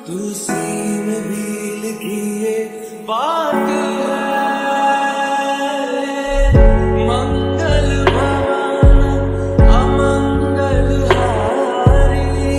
तुलसी में भी लिखी ये बात है, मंगल भवन अमंगल हारी,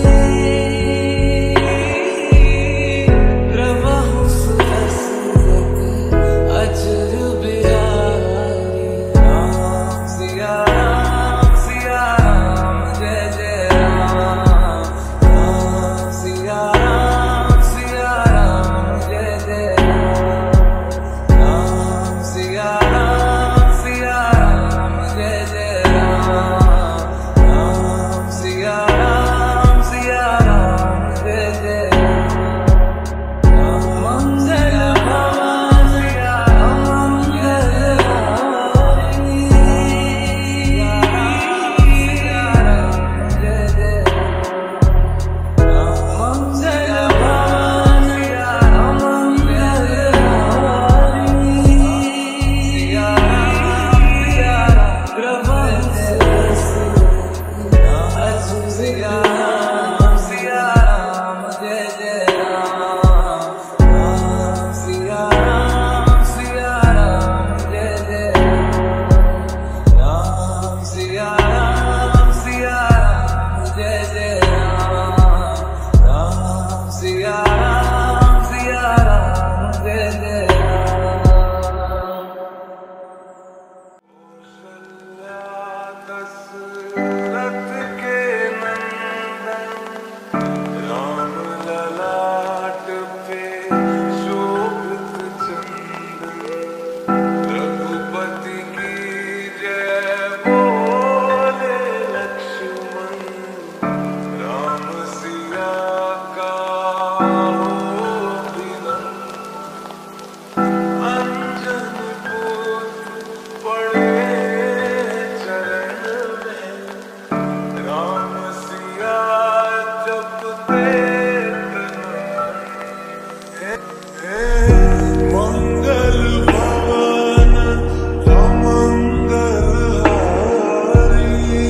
रवहु सुरसरत अजर बिहारी। राम सिया राम जय जय राम, राम सिया राम जय जय राम, राम सिया राम जय जय राम, राम सिया राम जय जय राम। मंगल भवन अमंगल हारी, जय जय राम। मंगल भवन अमंगल हारी, रवहु सुरसरत सिया राम जय जय राम, राम सिया राम जय जय राम, राम सिया राम जय जय राम, राम सिया राम जय जय राम। दशरथ के नंदन राम ललाट पे शोभित चंदन, रघुपति की जय बोले लक्ष्मण, राम सिया का हो मिलन। अंजन पुत्र पड़े चरण में, राम सिया जपते तन। मंगल भवन अमंगल हारी,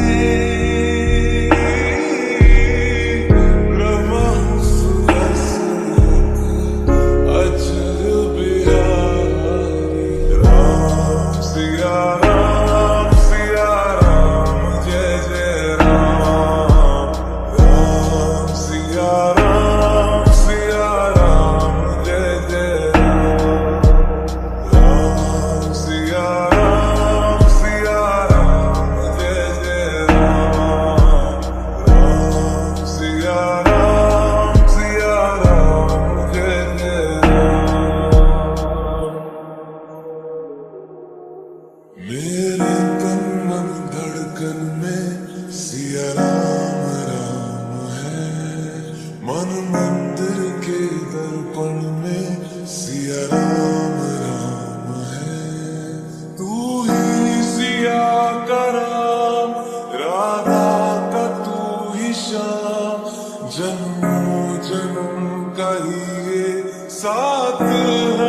रवहु सुरसरत अजर बिहारी। राम सिया राम जय जय राम, राम सिया राम जय जय राम, राम सिया राम जय जय राम, राम सिया राम जय जय राम। मेरे तन मन धड़कन में सिया राम है, मन मंदिर के दर्पण में सिया राम है। तू ही सिया का राम, राधा का तू ही श्याम, जन्मों जन्म का ही ये साथ